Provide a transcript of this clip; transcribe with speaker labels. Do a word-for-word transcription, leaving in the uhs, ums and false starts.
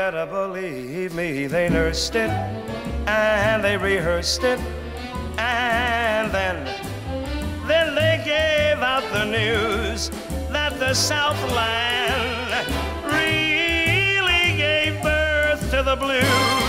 Speaker 1: better believe me, they nursed it and they rehearsed it, and then, then they gave out the news that the Southland really gave birth to the blues.